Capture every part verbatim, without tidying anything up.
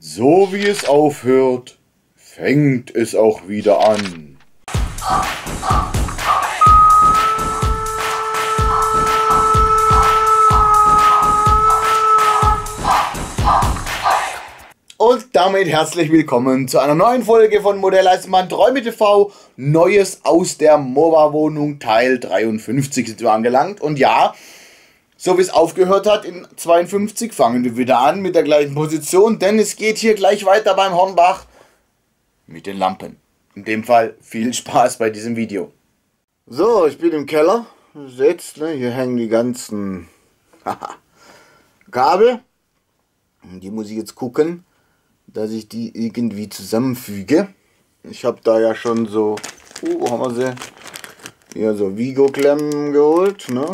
So wie es aufhört, fängt es auch wieder an. Und damit herzlich willkommen zu einer neuen Folge von Modelleisenbahn Träume T V. Neues aus der Mova-Wohnung, Teil dreiundfünfzig sind wir angelangt. Und ja, so wie es aufgehört hat in zweiundfünfzig, fangen wir wieder an mit der gleichen Position, denn es geht hier gleich weiter beim Hornbach mit den Lampen. In dem Fall viel Spaß bei diesem Video. So, ich bin im Keller. Ihr seht, ne, hier hängen die ganzen Kabel. Die muss ich jetzt gucken, dass ich die irgendwie zusammenfüge. Ich habe da ja schon so, uh, wo haben wir sie? Hier so Vigo-Klemmen geholt, ne?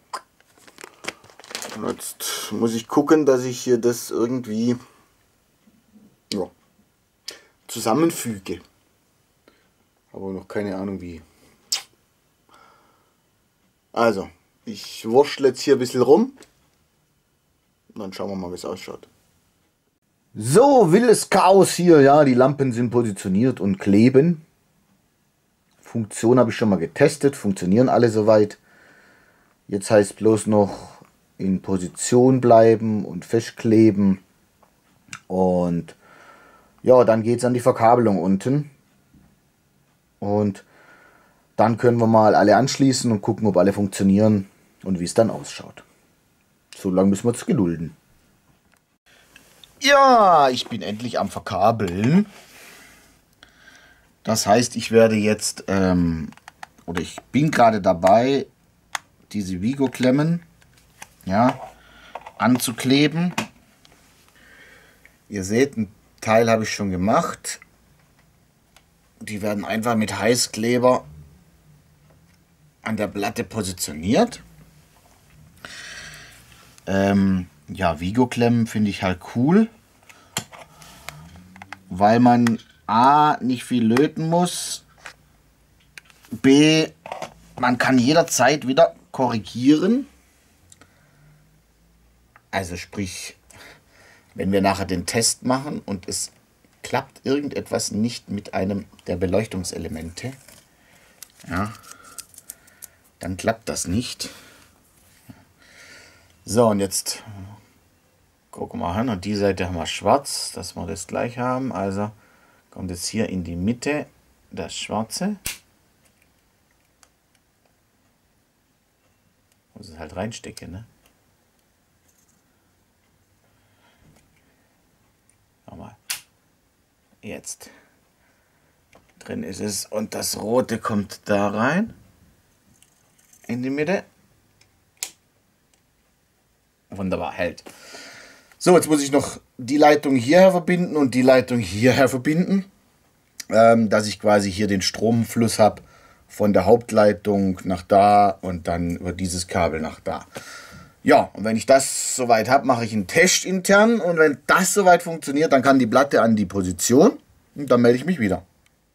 Und jetzt muss ich gucken, dass ich hier das irgendwie ja, zusammenfüge. Aber noch keine Ahnung wie. Also, ich wurschtle jetzt hier ein bisschen rum. Und dann schauen wir mal, wie es ausschaut. So, wildes Chaos hier. Ja, die Lampen sind positioniert und kleben. Funktion habe ich schon mal getestet. Funktionieren alle soweit. Jetzt heißt bloß noch in Position bleiben und festkleben. Und ja, dann geht es an die Verkabelung unten. Und dann können wir mal alle anschließen und gucken, ob alle funktionieren und wie es dann ausschaut. So lange müssen wir uns gedulden. Ja, ich bin endlich am Verkabeln. Das heißt, ich werde jetzt, ähm, oder ich bin gerade dabei, diese Vigo-Klemmen, ja, anzukleben. Ihr seht, ein Teil habe ich schon gemacht. Die werden einfach mit Heißkleber an der Platte positioniert. Ähm, ja, Vigo-Klemmen finde ich halt cool, weil man A, nicht viel löten muss, B, man kann jederzeit wieder korrigieren. Also sprich, wenn wir nachher den Test machen und es klappt irgendetwas nicht mit einem der Beleuchtungselemente, ja, dann klappt das nicht. So, und jetzt gucken wir an, und die Seite haben wir schwarz, dass wir das gleich haben. Also kommt jetzt hier in die Mitte das Schwarze. Muss es halt reinstecken, ne? Mal. Jetzt. Drin ist es, und das Rote kommt da rein. In die Mitte. Wunderbar, hält. So, jetzt muss ich noch die Leitung hierher verbinden und die Leitung hierher verbinden, ähm, dass ich quasi hier den Stromfluss habe von der Hauptleitung nach da und dann über dieses Kabel nach da. Ja, und wenn ich das soweit habe, mache ich einen Test intern, und wenn das soweit funktioniert, dann kann die Platte an die Position und dann melde ich mich wieder.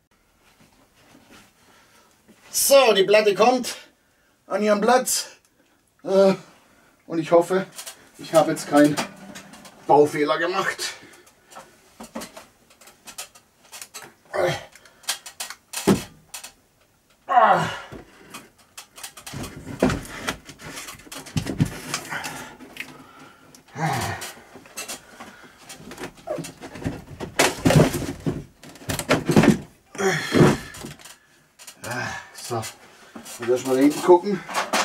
So, die Platte kommt an ihren Platz äh, und ich hoffe, ich habe jetzt keinen Baufehler gemacht. Ah. So, und erstmal hinten gucken.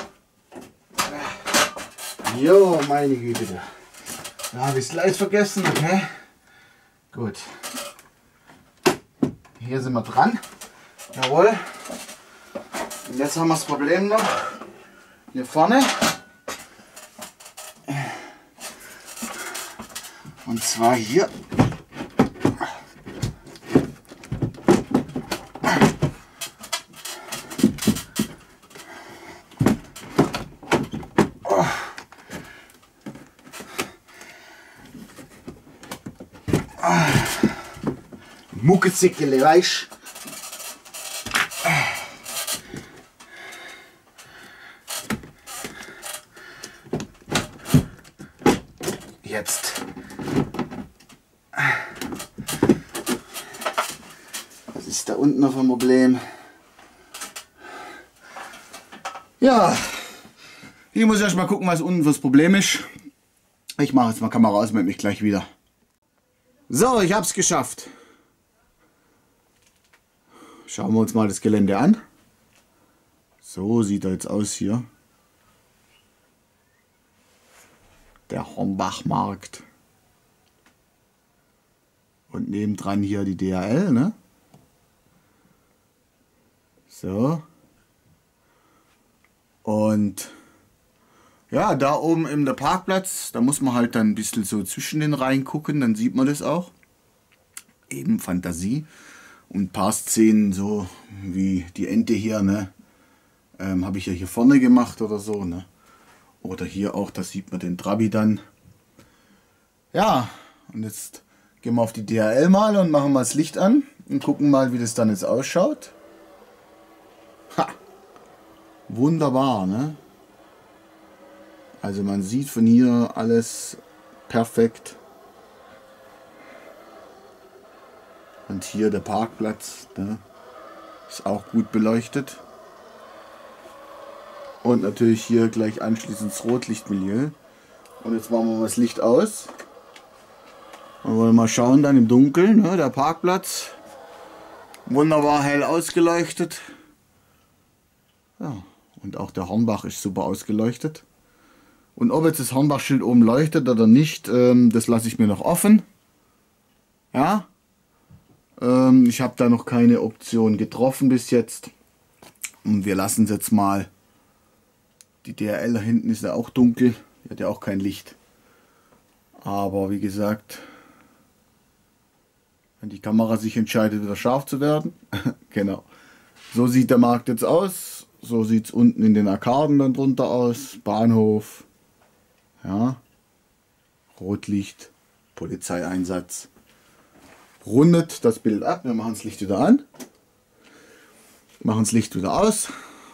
Jo, meine Güte, da, da habe ich es leicht vergessen, okay? Gut. Hier sind wir dran. Jawohl. Und jetzt haben wir das Problem noch hier vorne. Und zwar hier. Muckezickele, weißt du? Jetzt da unten noch ein Problem. Ja, ich muss erst mal gucken, was unten das Problem ist. Ich mache jetzt mal Kamera aus, melde mich gleich wieder. So, ich habe es geschafft. Schauen wir uns mal das Gelände an. So sieht er jetzt aus hier. Der Hornbachmarkt. Und nebendran hier die D H L, ne? So. Und ja, da oben im der Parkplatz, da muss man halt dann ein bisschen so zwischen den Reihen gucken, dann sieht man das auch. Eben Fantasie. Und ein paar Szenen so wie die Ente hier, ne? Ähm, habe ich ja hier vorne gemacht oder so, ne? Oder hier auch, da sieht man den Trabi dann. Ja, und jetzt gehen wir auf die D H L mal und machen mal das Licht an und gucken mal, wie das dann jetzt ausschaut. Ha! Wunderbar, ne? Also man sieht von hier alles perfekt. Und hier der Parkplatz, ne? Ist auch gut beleuchtet. Und natürlich hier gleich anschließend das Rotlichtmilieu. Und jetzt machen wir mal das Licht aus. Und wollen mal schauen, dann im Dunkeln, ne? Der Parkplatz. Wunderbar hell ausgeleuchtet. Ja, und auch der Hornbach ist super ausgeleuchtet. Und ob jetzt das Hornbach-Schild oben leuchtet oder nicht, ähm, das lasse ich mir noch offen. Ja. Ähm, ich habe da noch keine Option getroffen bis jetzt. Und wir lassen es jetzt mal. Die D H L da hinten ist ja auch dunkel. Die hat ja auch kein Licht. Aber wie gesagt, wenn die Kamera sich entscheidet, wieder scharf zu werden. Genau. So sieht der Markt jetzt aus. So sieht es unten in den Arkaden dann drunter aus. Bahnhof. Ja. Rotlicht. Polizeieinsatz. Rundet das Bild ab. Wir machen das Licht wieder an. Machen das Licht wieder aus.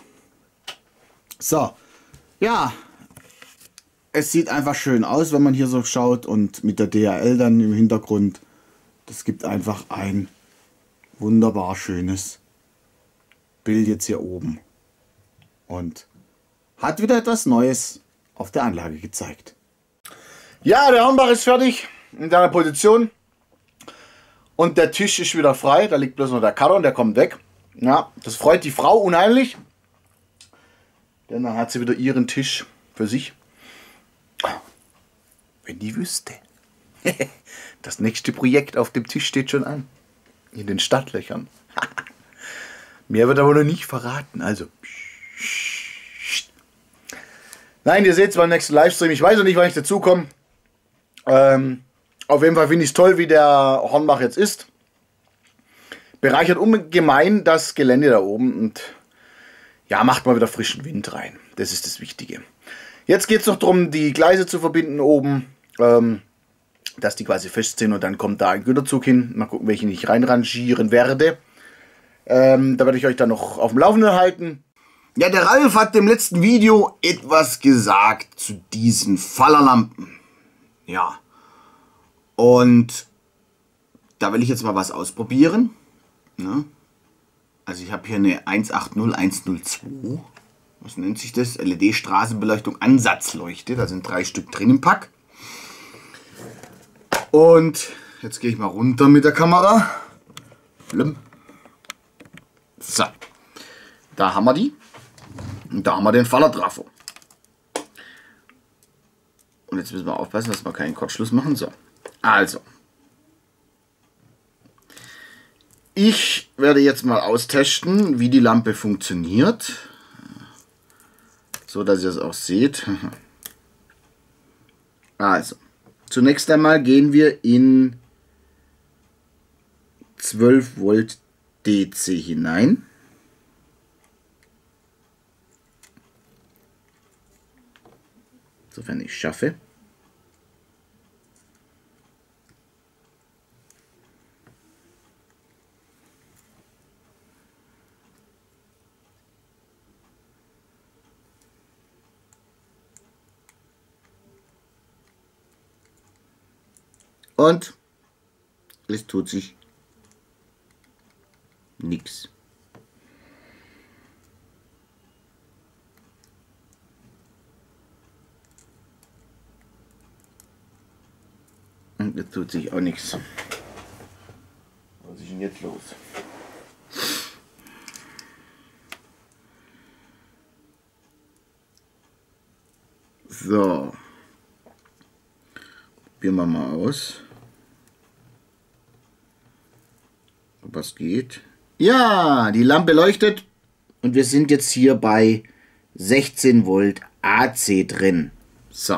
So. Ja. Es sieht einfach schön aus, wenn man hier so schaut. Und mit der D H L dann im Hintergrund. Das gibt einfach ein wunderbar schönes Bild jetzt hier oben. Und hat wieder etwas Neues auf der Anlage gezeigt. Ja, der Hornbach ist fertig in seiner Position. Und der Tisch ist wieder frei. Da liegt bloß noch der Karton, der kommt weg. Ja, das freut die Frau unheimlich. Denn dann hat sie wieder ihren Tisch für sich. Wenn die wüsste. Das nächste Projekt auf dem Tisch steht schon an. In den Stadtlöchern. Mehr wird aber noch nicht verraten. Also. Nein, ihr seht es beim nächsten Livestream. Ich weiß noch nicht, wann ich dazu komme. Ähm, auf jeden Fall finde ich es toll, wie der Hornbach jetzt ist. Bereichert ungemein das Gelände da oben. Und ja, macht mal wieder frischen Wind rein. Das ist das Wichtige. Jetzt geht es noch darum, die Gleise zu verbinden oben. Ähm, dass die quasi fest sind. Und dann kommt da ein Güterzug hin. Mal gucken, welchen ich reinrangieren werde. Ähm, da werde ich euch dann noch auf dem Laufenden halten. Ja, der Ralf hat im letzten Video etwas gesagt zu diesen Fallerlampen. Ja. Und da will ich jetzt mal was ausprobieren. Ja. Also ich habe hier eine eins acht null eins null zwei. Was nennt sich das? L E D-Straßenbeleuchtung Ansatzleuchte. Da sind drei Stück drin im Pack. Und jetzt gehe ich mal runter mit der Kamera. So. Da haben wir die. Und da haben wir den Fallertrafo. Und jetzt müssen wir aufpassen, dass wir keinen Kurzschluss machen. So. Also. Ich werde jetzt mal austesten, wie die Lampe funktioniert. So, dass ihr es auch seht. Also. Zunächst einmal gehen wir in zwölf Volt D C hinein. Sofern ich schaffe. Und es tut sich Nix. Und jetzt tut sich auch nichts. Was ist denn jetzt los? So. Probieren wir mal aus. Ob was geht. Ja, die Lampe leuchtet. Und wir sind jetzt hier bei sechzehn Volt A C drin. So.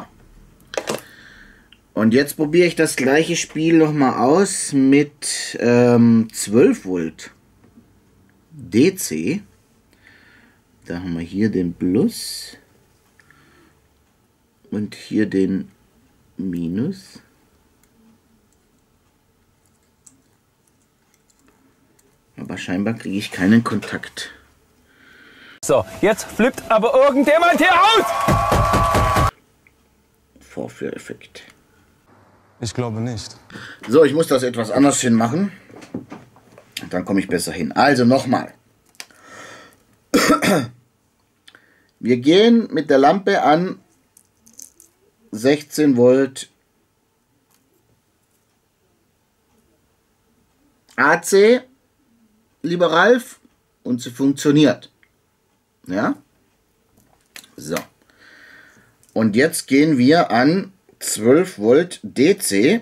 Und jetzt probiere ich das gleiche Spiel nochmal aus mit ähm, zwölf Volt D C. Da haben wir hier den Plus und hier den Minus. Aber scheinbar kriege ich keinen Kontakt. So, jetzt flippt aber irgendjemand hier aus! Vorführeffekt. Ich glaube nicht. So, ich muss das etwas anders hinmachen. Dann komme ich besser hin. Also nochmal. Wir gehen mit der Lampe an sechzehn Volt A C, lieber Ralf, und sie funktioniert. Ja? So. Und jetzt gehen wir an zwölf Volt D C.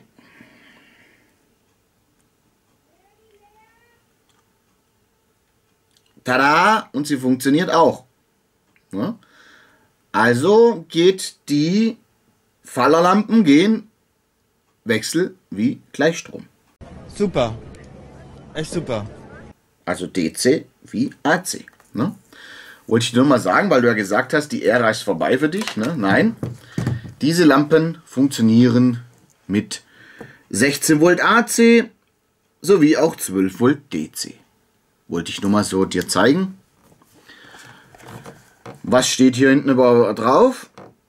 Tada! Und sie funktioniert auch. Ja? Also geht die Fallerlampen gehen Wechsel wie Gleichstrom. Super. Echt super. Also D C wie A C. Ne? Wollte ich nur mal sagen, weil du ja gesagt hast, die Ära ist vorbei für dich. Ne? Nein, diese Lampen funktionieren mit sechzehn Volt A C sowie auch zwölf Volt D C. Wollte ich nur mal so dir zeigen. Was steht hier hinten drauf?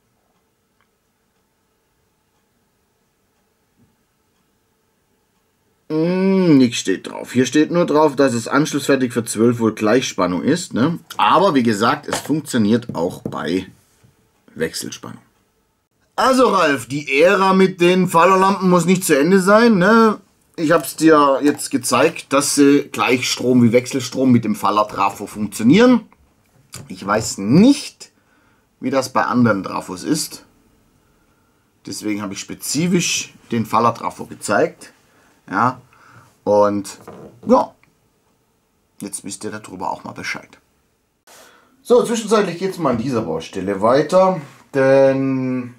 Hm, nichts steht drauf. Hier steht nur drauf, dass es anschlussfertig für zwölf Volt Gleichspannung ist. Ne? Aber wie gesagt, es funktioniert auch bei Wechselspannung. Also Ralf, die Ära mit den Fallerlampen muss nicht zu Ende sein. Ne? Ich habe es dir jetzt gezeigt, dass sie Gleichstrom wie Wechselstrom mit dem Fallertrafo funktionieren. Ich weiß nicht, wie das bei anderen Trafos ist. Deswegen habe ich spezifisch den Fallertrafo gezeigt. Ja, und ja, jetzt wisst ihr darüber auch mal Bescheid. So, zwischenzeitlich geht es mal an dieser Baustelle weiter, denn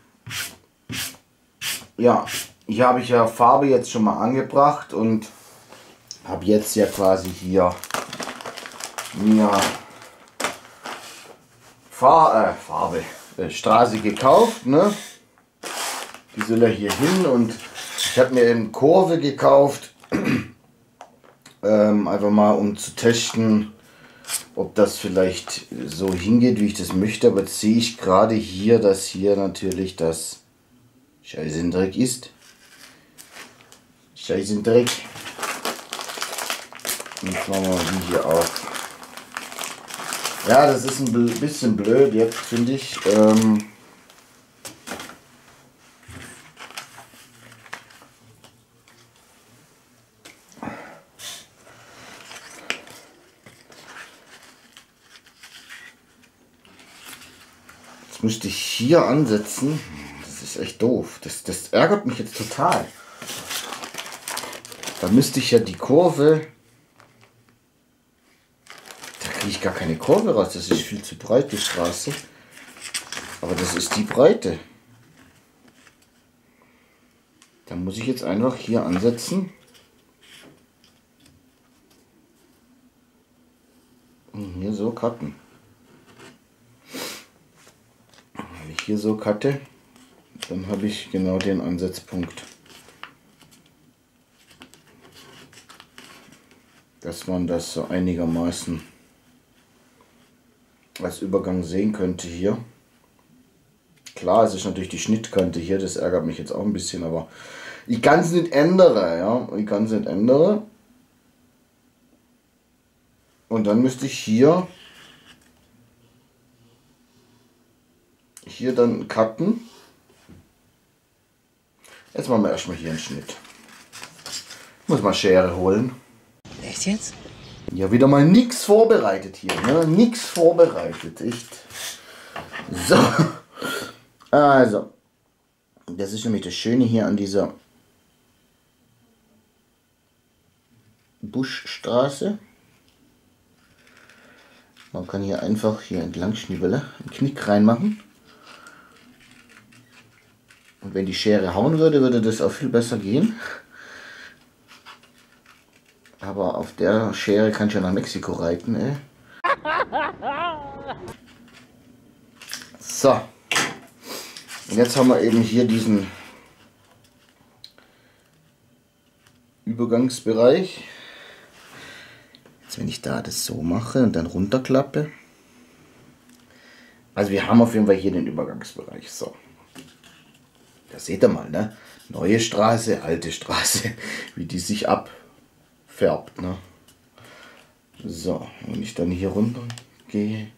ja, hier habe ich ja Farbe jetzt schon mal angebracht und habe jetzt ja quasi hier mir Fahr äh, Farbe, äh, Straße gekauft, ne? Die soll ja hier hin und ich habe mir eben Kurve gekauft, ähm, einfach mal um zu testen, ob das vielleicht so hingeht, wie ich das möchte. Aber jetzt sehe ich gerade hier, dass hier natürlich das Scheißendreck ist. Scheißendreck. Und jetzt machen wir mal die hier auf. Ja, das ist ein bisschen blöd jetzt, finde ich. Ähm, Jetzt müsste ich hier ansetzen. Das ist echt doof. Das, das ärgert mich jetzt total. Da müsste ich ja die Kurve... Da kriege ich gar keine Kurve raus. Das ist viel zu breit, die Straße. Aber das ist die Breite. Da muss ich jetzt einfach hier ansetzen. Und hier so cutten. Wenn ich hier so cutte, dann habe ich genau den Ansatzpunkt. Dass man das so einigermaßen als Übergang sehen könnte hier. Klar, es ist natürlich die Schnittkante hier, das ärgert mich jetzt auch ein bisschen, aber ich kann es nicht ändern, ja, ich kann es nicht ändern. Und dann müsste ich hier hier dann cutten. Jetzt machen wir erstmal hier einen Schnitt. Ich muss mal Schere holen. Echt jetzt? Ja, wieder mal nichts vorbereitet hier, ne? Nichts vorbereitet, echt. So. Also. Das ist nämlich das Schöne hier an dieser Buschstraße. Man kann hier einfach hier entlang schnibbeln, einen Knick reinmachen. Und wenn die Schere hauen würde, würde das auch viel besser gehen. Aber auf der Schere kann ich ja nach Mexiko reiten, ey. So. Und jetzt haben wir eben hier diesen Übergangsbereich. Jetzt, wenn ich da das so mache und dann runterklappe. Also wir haben auf jeden Fall hier den Übergangsbereich. So. Das seht ihr mal, ne? Neue Straße, alte Straße, wie die sich abfärbt, ne? So, wenn ich dann hier runter gehe.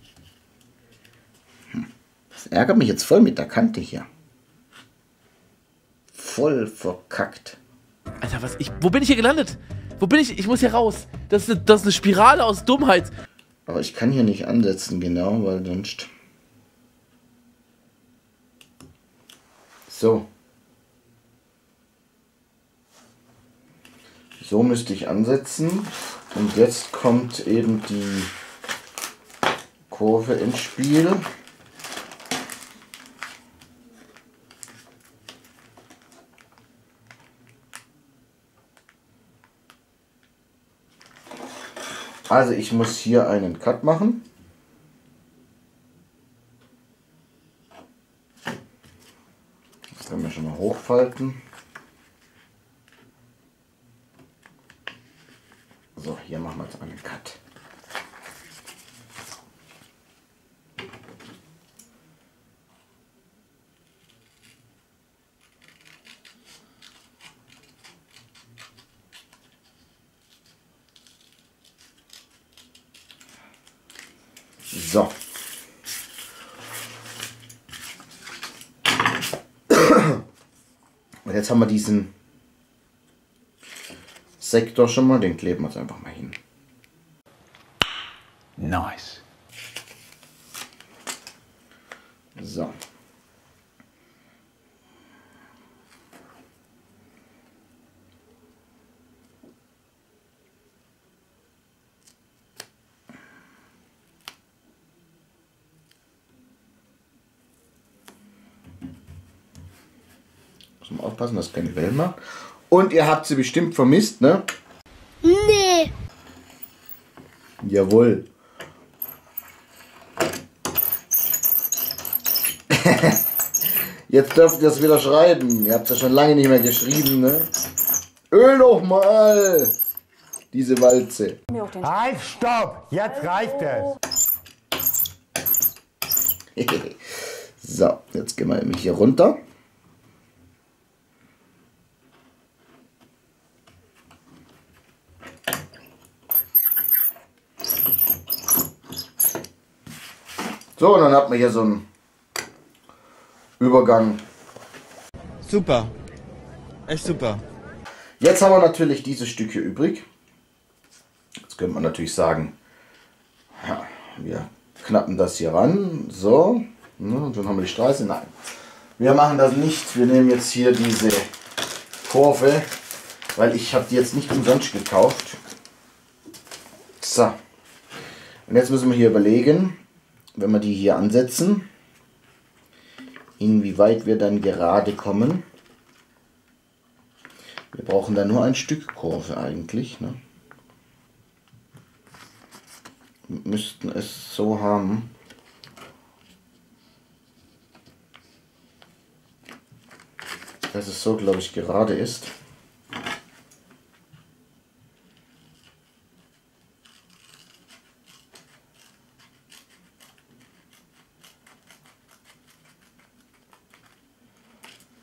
Hm. Das ärgert mich jetzt voll mit der Kante hier. Voll verkackt. Alter, was? Ich, wo bin ich hier gelandet? Wo bin ich? Ich muss hier raus. Das ist, eine, das ist eine Spirale aus Dummheit. Aber ich kann hier nicht ansetzen, genau, weil sonst... So. So müsste ich ansetzen. Und jetzt kommt eben die Kurve ins Spiel. Also ich muss hier einen Cut machen. Das können wir schon mal hochfalten. So, hier machen wir jetzt einen Cut. So. Und jetzt haben wir diesen Sektor schon mal, den kleben wir jetzt einfach mal hin. Nice. So. Muss man aufpassen, dass keine Wellen macht. Und ihr habt sie bestimmt vermisst, ne? Nee. Jawohl. Jetzt dürft ihr es wieder schreiben. Ihr habt es ja schon lange nicht mehr geschrieben, ne? Öl doch mal diese Walze. Halt, stopp! Jetzt reicht es! So, jetzt gehen wir nämlich hier runter. So, und dann hat man hier so einen Übergang. Super. Echt super. Jetzt haben wir natürlich diese Stücke übrig. Jetzt könnte man natürlich sagen, ja, wir knappen das hier ran. So, ne, und dann haben wir die Straße. Nein, wir machen das nicht. Wir nehmen jetzt hier diese Kurve, weil ich habe die jetzt nicht umsonst gekauft. So, und jetzt müssen wir hier überlegen, wenn wir die hier ansetzen, inwieweit wir dann gerade kommen. Wir brauchen da nur ein Stück Kurve eigentlich, ne? Wir müssten es so haben, dass es so, glaube ich, gerade ist.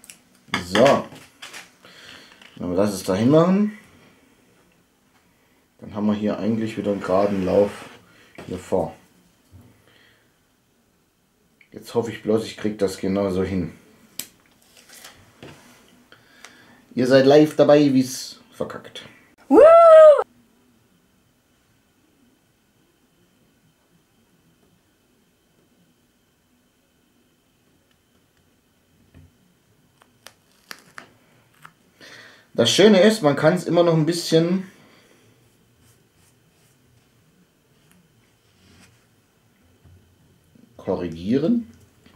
So, dann lass es dahin machen. Dann haben wir hier eigentlich wieder einen geraden Lauf hier vor. Jetzt hoffe ich bloß, ich kriege das genauso hin. Ihr seid live dabei, wie es verkackt. Woo! Das Schöne ist, man kann es immer noch ein bisschen korrigieren.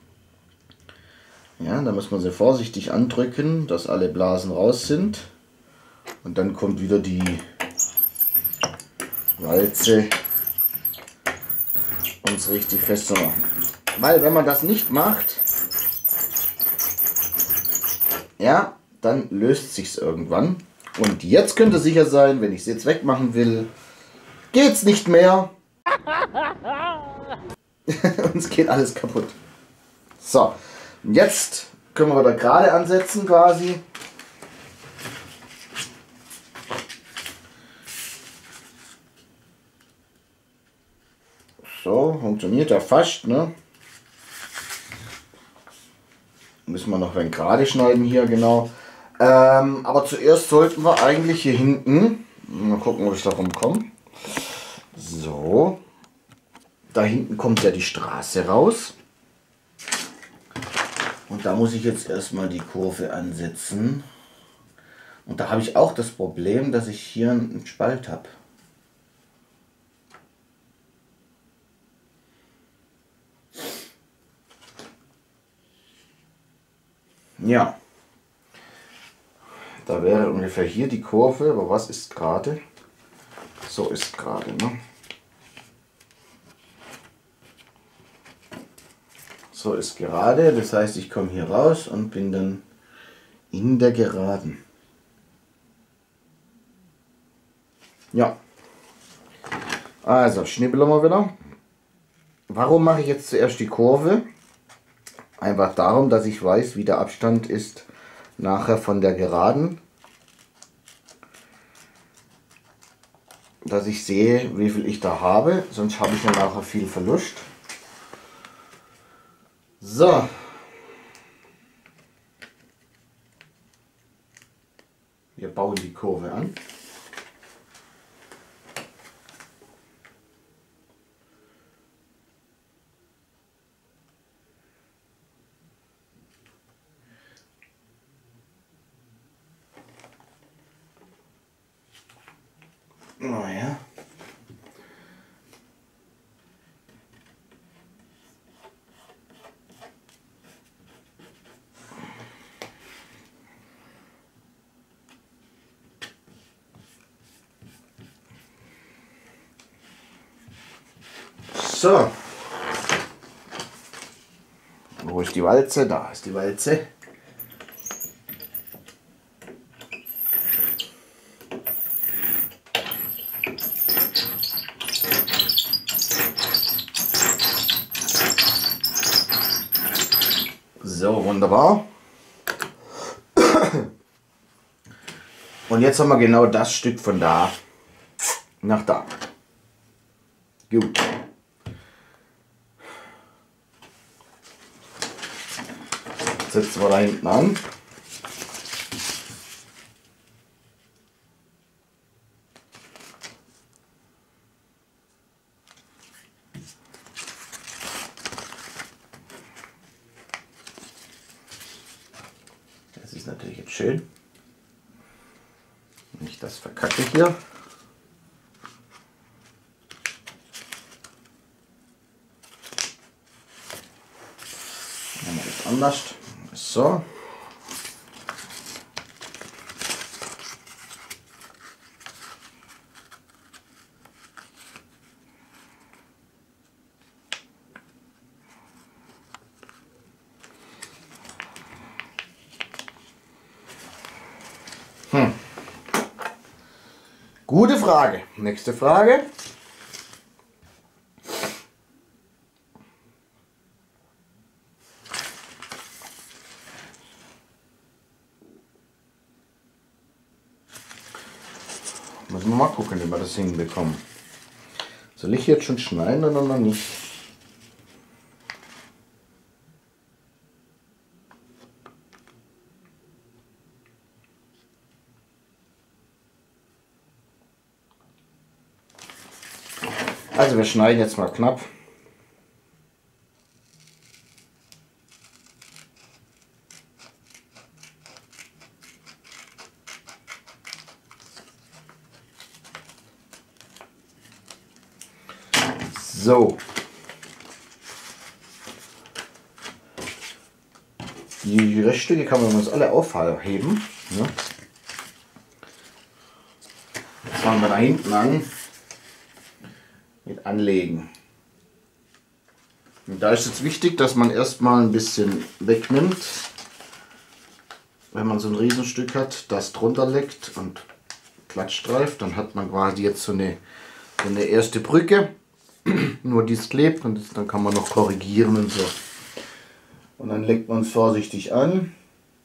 Ja, da muss man sie vorsichtig andrücken, dass alle Blasen raus sind. Und dann kommt wieder die Walze, um es richtig festzumachen. Weil wenn man das nicht macht, ja, dann löst sich's irgendwann. Und jetzt könnt ihr sicher sein, wenn ich es jetzt wegmachen will, geht's nicht mehr. Und es geht alles kaputt. So, und jetzt können wir wieder gerade ansetzen quasi. So, funktioniert ja fast, ne? Müssen wir noch ein gerade schneiden hier, genau. Ähm, aber zuerst sollten wir eigentlich hier hinten, mal gucken, ob ich da rumkomme. So, da hinten kommt ja die Straße raus. Und da muss ich jetzt erstmal die Kurve ansetzen. Und da habe ich auch das Problem, dass ich hier einen Spalt habe. Ja. Da wäre ungefähr hier die Kurve, aber was ist gerade? So ist gerade, ne? So ist gerade, das heißt, ich komme hier raus und bin dann in der Geraden. Ja. Also, schnibbeln wir wieder. Warum mache ich jetzt zuerst die Kurve? Einfach darum, dass ich weiß, wie der Abstand ist nachher von der Geraden, dass ich sehe, wie viel ich da habe, sonst habe ich ja nachher viel Verlust. So. Wir bauen die Kurve an. Naja. So. Wo ist die Walze? Da ist die Walze. So, wunderbar. Und jetzt haben wir genau das Stück von da nach da. Gut. Jetzt setzen wir da hinten an. Das ist natürlich jetzt schön. Wenn ich das verkacke hier. Machen wir das anders. So. Hm. Gute Frage. Nächste Frage. Müssen wir mal gucken, wie wir das hinbekommen. Soll ich jetzt schon schneiden oder noch nicht? Also wir schneiden jetzt mal knapp. So. Die Reststücke kann man uns alle aufheben. Ne? Jetzt fangen wir da hinten an mit Anlegen. Und da ist es wichtig, dass man erstmal ein bisschen wegnimmt, wenn man so ein Riesenstück hat, das drunter leckt und glatt streift, dann hat man quasi jetzt so eine, so eine erste Brücke. Nur dies klebt und das, dann kann man noch korrigieren und so. Und dann legt man es vorsichtig an.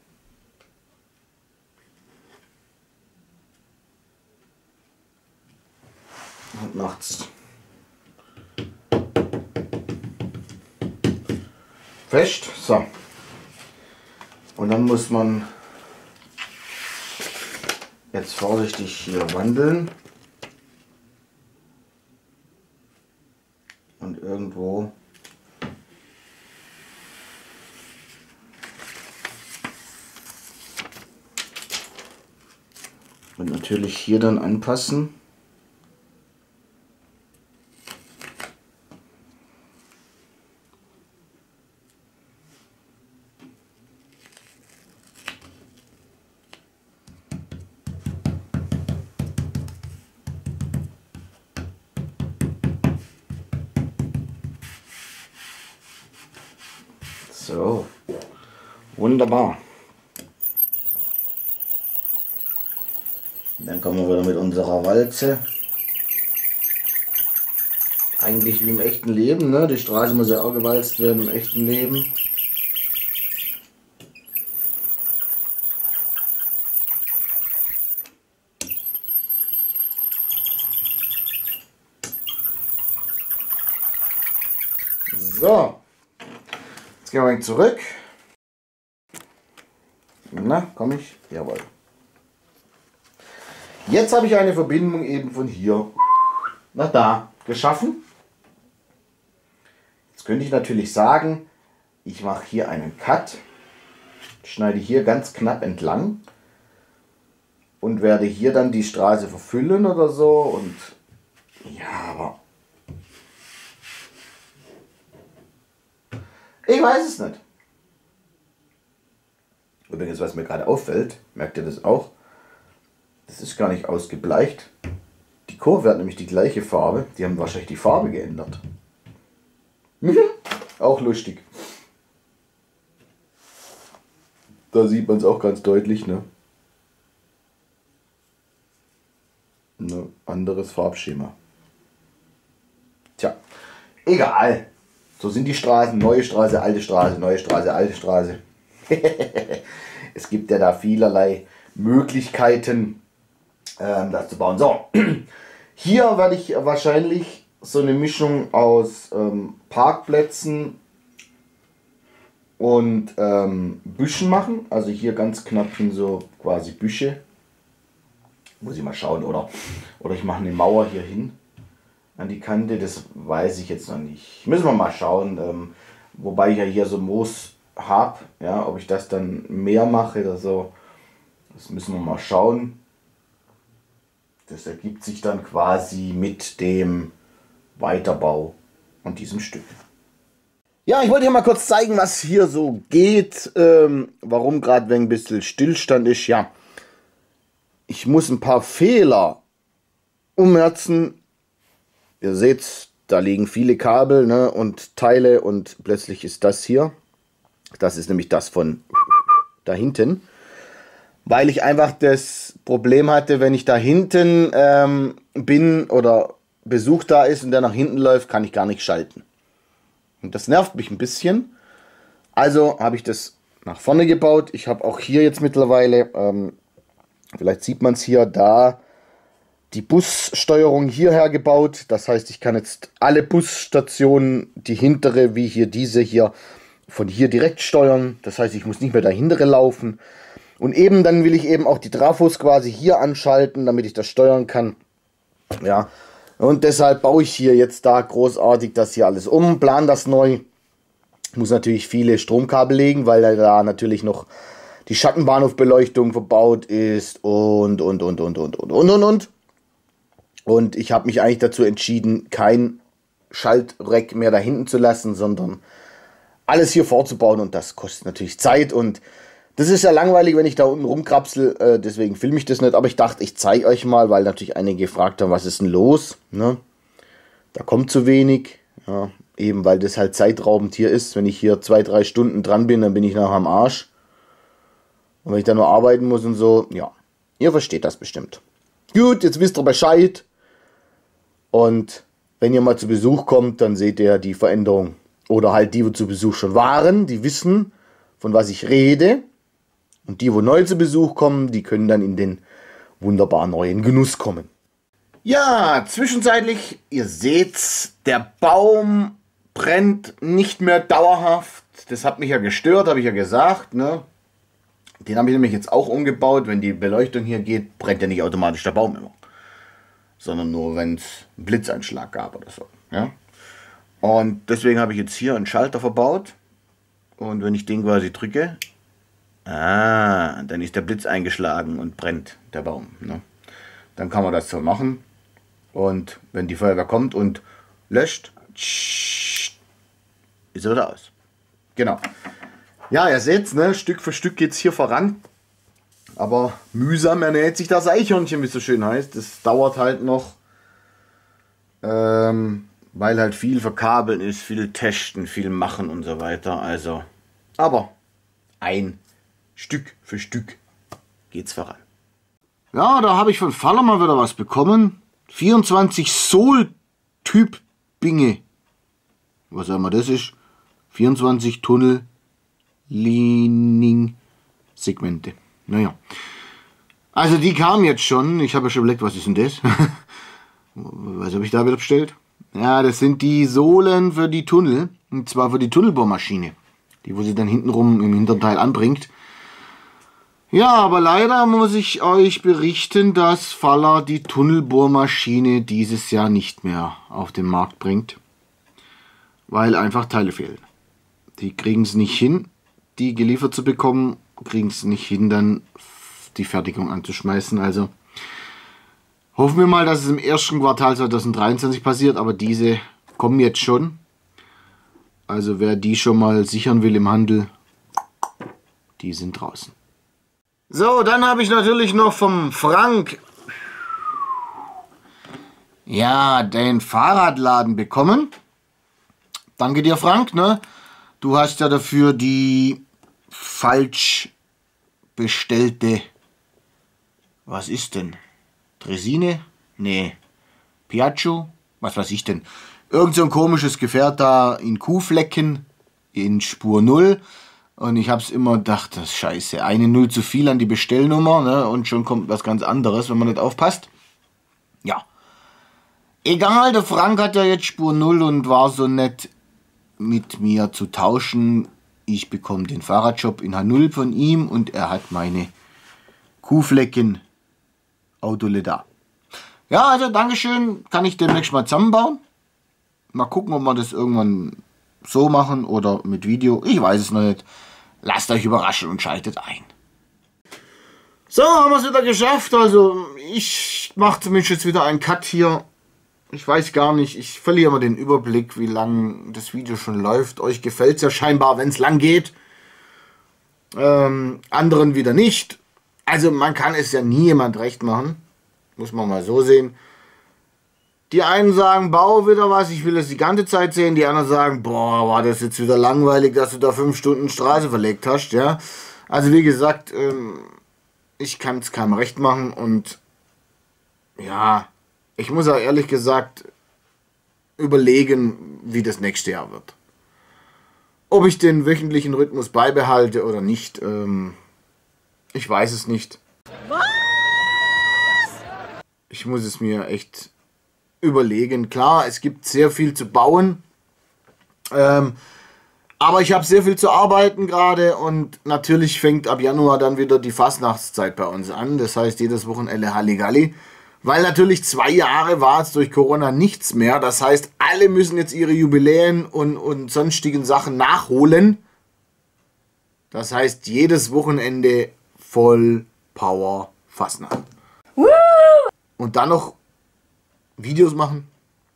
Und macht's fest. So. Und dann muss man jetzt vorsichtig hier wandeln. Und irgendwo und natürlich hier dann anpassen. So, wunderbar. Dann kommen wir wieder mit unserer Walze. Eigentlich wie im echten Leben, ne? Die Straße muss ja auch gewalzt werden im echten Leben. So. Jetzt gehen wir zurück. Na, komme ich? Jawohl. Jetzt habe ich eine Verbindung eben von hier nach da geschaffen. Jetzt könnte ich natürlich sagen, ich mache hier einen Cut, schneide hier ganz knapp entlang und werde hier dann die Straße verfüllen oder so. Und ja, aber ich weiß es nicht. Übrigens, was mir gerade auffällt, merkt ihr das auch? Das ist gar nicht ausgebleicht. Die Kurve hat nämlich die gleiche Farbe. Die haben wahrscheinlich die Farbe geändert. Auch lustig. Da sieht man es auch ganz deutlich, ne? Ne, anderes Farbschema. Tja, egal. So sind die Straßen. Neue Straße, alte Straße, neue Straße, alte Straße. Es gibt ja da vielerlei Möglichkeiten, ähm, das zu bauen. So, hier werde ich wahrscheinlich so eine Mischung aus ähm, Parkplätzen und ähm, Büschen machen. Also hier ganz knapp hin so quasi Büsche. Muss ich mal schauen. Oder, oder ich mache eine Mauer hier hin an die Kante. Das weiß ich jetzt noch nicht. Müssen wir mal schauen. Ähm, wobei ich ja hier so Moos habe. Ja, ob ich das dann mehr mache oder so. Das müssen wir mal schauen. Das ergibt sich dann quasi mit dem Weiterbau an diesem Stück. Ja, ich wollte hier mal kurz zeigen, was hier so geht. Ähm, warum gerade ein bisschen Stillstand ist. Ja, ich muss ein paar Fehler umherzen. Ihr seht, da liegen viele Kabel, ne, und Teile und plötzlich ist das hier. Das ist nämlich das von da hinten. Weil ich einfach das Problem hatte, wenn ich da hinten ähm, bin oder Besuch da ist und der nach hinten läuft, kann ich gar nicht schalten. Und das nervt mich ein bisschen. Also habe ich das nach vorne gebaut. Ich habe auch hier jetzt mittlerweile, ähm, vielleicht sieht man es hier, da die Bussteuerung hierher gebaut. Das heißt, ich kann jetzt alle Busstationen, die hintere wie hier diese hier, von hier direkt steuern. Das heißt, ich muss nicht mehr dahintere laufen. Und eben dann will ich eben auch die Trafos quasi hier anschalten, damit ich das steuern kann. Ja, und deshalb baue ich hier jetzt da großartig das hier alles um, plan das neu. Muss natürlich viele Stromkabel legen, weil da natürlich noch die Schattenbahnhofbeleuchtung verbaut ist und, und, und, und, und, und, und, und, und. Und ich habe mich eigentlich dazu entschieden, kein Schaltreck mehr da hinten zu lassen, sondern alles hier vorzubauen. Und das kostet natürlich Zeit. Und das ist ja langweilig, wenn ich da unten rumkrapsel. Äh, deswegen filme ich das nicht. Aber ich dachte, ich zeige euch mal, weil natürlich einige gefragt haben, was ist denn los? Ne? Da kommt zu wenig. Ja, eben weil das halt zeitraubend hier ist. Wenn ich hier zwei, drei Stunden dran bin, dann bin ich nachher am Arsch. Und wenn ich da nur arbeiten muss und so, ja, ihr versteht das bestimmt. Gut, jetzt wisst ihr Bescheid. Und wenn ihr mal zu Besuch kommt, dann seht ihr die Veränderung. Oder halt die, die zu Besuch schon waren, die wissen, von was ich rede. Und die, wo neu zu Besuch kommen, die können dann in den wunderbar neuen Genuss kommen. Ja, zwischenzeitlich, ihr seht's, der Baum brennt nicht mehr dauerhaft. Das hat mich ja gestört, habe ich ja gesagt, ne? Den habe ich nämlich jetzt auch umgebaut. Wenn die Beleuchtung hier geht, brennt ja nicht automatisch der Baum immer. Sondern nur, wenn es einen Blitzeinschlag gab oder so. Ja? Und deswegen habe ich jetzt hier einen Schalter verbaut. Und wenn ich den quasi drücke, ah, dann ist der Blitz eingeschlagen und brennt der Baum. Ne? Dann kann man das so machen. Und wenn die Feuerwehr kommt und löscht, ist er wieder aus. Genau. Ja, ihr seht, ne, Stück für Stück geht es hier voran. Aber mühsam ernährt sich das Eichhörnchen, wie es so schön heißt. Das dauert halt noch, ähm, weil halt viel verkabeln ist, viel testen, viel machen und so weiter. Also, aber ein Stück für Stück geht's voran. Ja, da habe ich von Faller mal wieder was bekommen. vierundzwanzig Sol-Typ Binge. Was auch immer das ist. vierundzwanzig Tunnel Leaning-Segmente. Naja. Also die kamen jetzt schon. Ich habe ja schon überlegt, was ist denn das? Was habe ich da wieder bestellt? Ja, das sind die Sohlen für die Tunnel. Und zwar für die Tunnelbohrmaschine. Die, wo sie dann hintenrum im Hinterteil anbringt. Ja, aber leider muss ich euch berichten, dass Faller die Tunnelbohrmaschine dieses Jahr nicht mehr auf den Markt bringt. Weil einfach Teile fehlen. Die kriegen es nicht hin, die geliefert zu bekommen, kriegen es nicht hin, dann die Fertigung anzuschmeißen. Also hoffen wir mal, dass es im ersten Quartal zweitausenddreiundzwanzig passiert, aber diese kommen jetzt schon. Also wer die schon mal sichern will im Handel, die sind draußen. So, dann habe ich natürlich noch vom Frank ja den Fahrradladen bekommen. Danke dir, Frank, ne? Du hast ja dafür die falsch bestellte, was ist denn? Dresine? Nee. Piaggio? Was weiß ich denn? Irgend so ein komisches Gefährt da in Kuhflecken, in Spur null. Und ich hab's immer gedacht, das ist scheiße. Eine Null zu viel an die Bestellnummer, ne? Und schon kommt was ganz anderes, wenn man nicht aufpasst. Ja. Egal, der Frank hat ja jetzt Spur null und war so nett, mit mir zu tauschen. Ich bekomme den Fahrradshop in H null von ihm und er hat meine Kuhflecken Autoleder. Ja, also Dankeschön, kann ich demnächst mal zusammenbauen. Mal gucken, ob wir das irgendwann so machen oder mit Video. Ich weiß es noch nicht. Lasst euch überraschen und schaltet ein. So, haben wir es wieder geschafft. Also ich mache zumindest jetzt wieder einen Cut hier. Ich weiß gar nicht, ich verliere mal den Überblick, wie lang das Video schon läuft. Euch gefällt es ja scheinbar, wenn es lang geht. Ähm, anderen wieder nicht. Also man kann es ja nie jemand recht machen. Muss man mal so sehen. Die einen sagen, bau wieder was, ich will das die ganze Zeit sehen. Die anderen sagen, boah, war das jetzt wieder langweilig, dass du da fünf Stunden Straße verlegt hast. Ja? Also wie gesagt, ähm, ich kann es keinem recht machen. Und ja, ich muss auch ehrlich gesagt überlegen, wie das nächste Jahr wird. Ob ich den wöchentlichen Rhythmus beibehalte oder nicht, ähm, ich weiß es nicht. Was? Ich muss es mir echt überlegen. Klar, es gibt sehr viel zu bauen. Ähm, aber ich habe sehr viel zu arbeiten gerade und natürlich fängt ab Januar dann wieder die Fastnachtszeit bei uns an. Das heißt, jedes Wochenende Halligalli. Weil natürlich zwei Jahre war es durch Corona nichts mehr. Das heißt, alle müssen jetzt ihre Jubiläen und, und sonstigen Sachen nachholen. Das heißt, jedes Wochenende voll Power Fastnacht. Und dann noch Videos machen?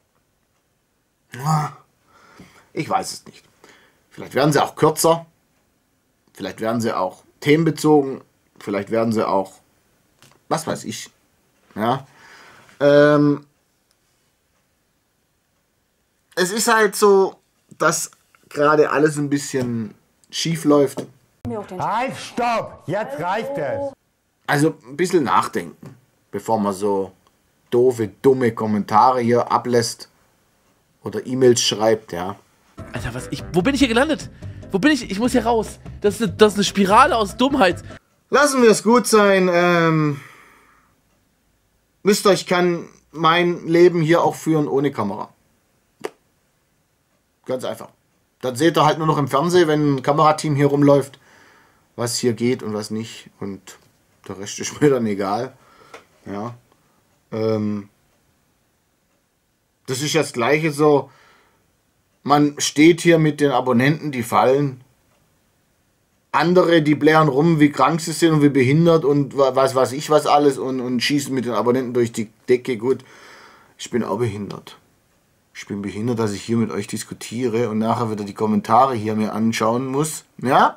Ich weiß es nicht. Vielleicht werden sie auch kürzer. Vielleicht werden sie auch themenbezogen. Vielleicht werden sie auch, was weiß ich. Ja. Ähm, es ist halt so, dass gerade alles ein bisschen schief läuft. Halt, stopp! Jetzt reicht es! Also ein bisschen nachdenken, bevor man so doofe, dumme Kommentare hier ablässt oder E-Mails schreibt, ja. Alter, was? Ich, wo bin ich hier gelandet? Wo bin ich? Ich muss hier raus. Das ist eine, das ist eine Spirale aus Dummheit. Lassen wir es gut sein. Ähm, wisst ihr, ich kann mein Leben hier auch führen ohne Kamera. Ganz einfach. Dann seht ihr halt nur noch im Fernsehen, wenn ein Kamerateam hier rumläuft, was hier geht und was nicht. Und der Rest ist mir dann egal. Ja. Ähm, das ist das Gleiche so. Man steht hier mit den Abonnenten, die fallen. Andere, die blären rum, wie krank sie sind und wie behindert und was weiß ich was alles und, und schießen mit den Abonnenten durch die Decke. Gut, ich bin auch behindert. Ich bin behindert, dass ich hier mit euch diskutiere und nachher wieder die Kommentare hier mir anschauen muss. Ja?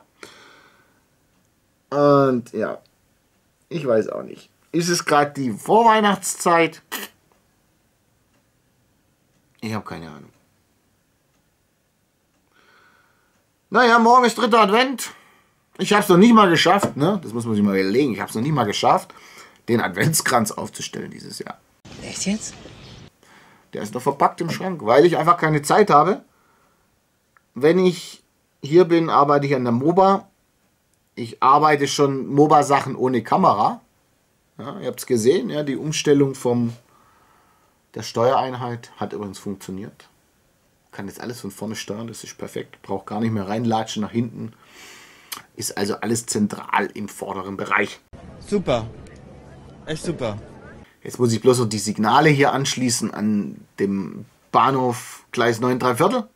Und ja, ich weiß auch nicht. Ist es gerade die Vorweihnachtszeit? Ich habe keine Ahnung. Naja, morgen ist dritter Advent. Ich habe es noch nicht mal geschafft, ne? Das muss man sich mal überlegen. Ich habe es noch nicht mal geschafft, den Adventskranz aufzustellen dieses Jahr. Echt jetzt? Der ist noch verpackt im Schrank, weil ich einfach keine Zeit habe. Wenn ich hier bin, arbeite ich an der MOBA. Ich arbeite schon MOBA-Sachen ohne Kamera. Ja, ihr habt es gesehen, ja, die Umstellung vom der Steuereinheit hat übrigens funktioniert. Kann jetzt alles von vorne steuern, das ist perfekt. Braucht gar nicht mehr reinlatschen nach hinten. Ist also alles zentral im vorderen Bereich. Super. Echt super. Jetzt muss ich bloß noch die Signale hier anschließen an dem Bahnhof Gleis neun drei Viertel.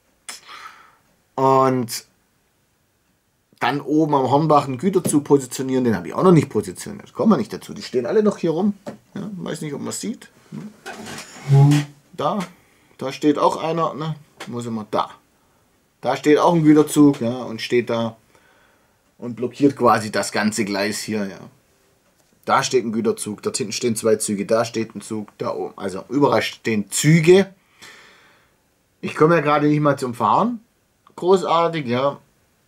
Und dann oben am Hornbach einen Güterzug positionieren. Den habe ich auch noch nicht positioniert. Kommen wir nicht dazu. Die stehen alle noch hier rum. Ja, weiß nicht, ob man es sieht. Da. Da steht auch einer. Ne? Muss immer da. Da steht auch ein Güterzug. Ja, und steht da. Und blockiert quasi das ganze Gleis hier. Ja. Da steht ein Güterzug. Dort hinten stehen zwei Züge. Da steht ein Zug. Da oben. Also überall stehen Züge. Ich komme ja gerade nicht mal zum Fahren. Großartig, ja.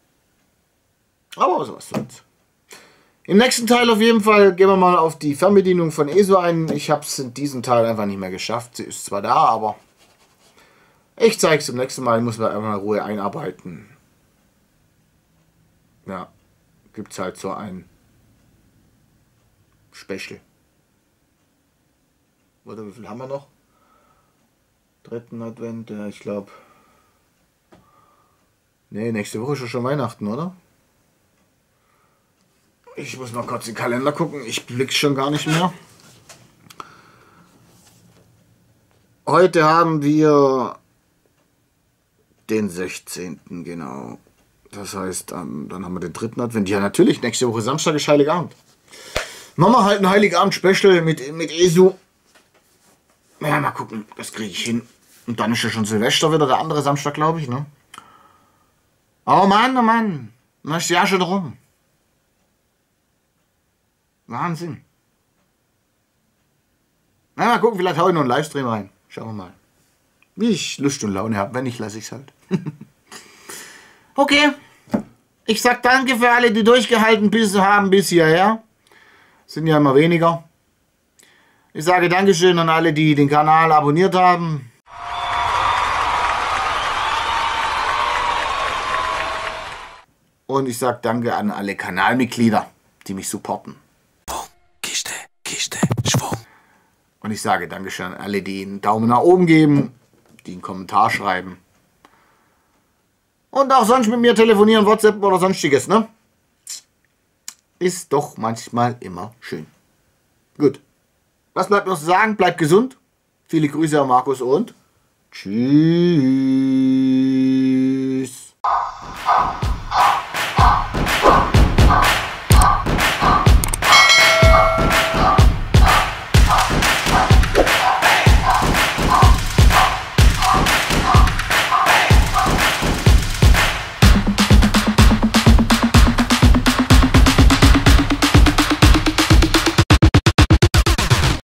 Aber was soll's. Im nächsten Teil auf jeden Fall gehen wir mal auf die Fernbedienung von E S O ein. Ich habe es in diesem Teil einfach nicht mehr geschafft. Sie ist zwar da, aber ich zeige es im nächsten Mal. Ich muss mir einfach mal in Ruhe einarbeiten. Ja, gibt es halt so ein Special. Oder wie viel haben wir noch? Dritten Advent, ja, ich glaube. Ne, nächste Woche ist schon Weihnachten, oder? Ich muss mal kurz in den Kalender gucken. Ich blick's schon gar nicht mehr. Heute haben wir den sechzehnten genau. Das heißt, dann haben wir den dritten Advent. Ja, natürlich, nächste Woche Samstag ist Heiligabend. Machen wir halt ein Heiligabend-Special mit, mit E S O. Ja, mal gucken, das kriege ich hin. Und dann ist ja schon Silvester wieder, der andere Samstag, glaube ich, ne? Oh Mann, oh Mann. Dann ist ja schon rum. Wahnsinn. Na, mal gucken, vielleicht haue ich noch einen Livestream rein. Schauen wir mal. Wie ich Lust und Laune habe. Wenn nicht, lasse ich es halt. Okay. Ich sag danke für alle, die durchgehalten bis haben bis hierher. Sind ja immer weniger. Ich sage Dankeschön an alle, die den Kanal abonniert haben. Und ich sage danke an alle Kanalmitglieder, die mich supporten. Kiste, Kiste, Schwung. Und ich sage Dankeschön an alle, die einen Daumen nach oben geben, die einen Kommentar schreiben. Und auch sonst mit mir telefonieren, WhatsApp oder sonstiges, ne? Ist doch manchmal immer schön. Gut. Was bleibt noch zu sagen? Bleibt gesund. Viele Grüße an Markus und tschüss.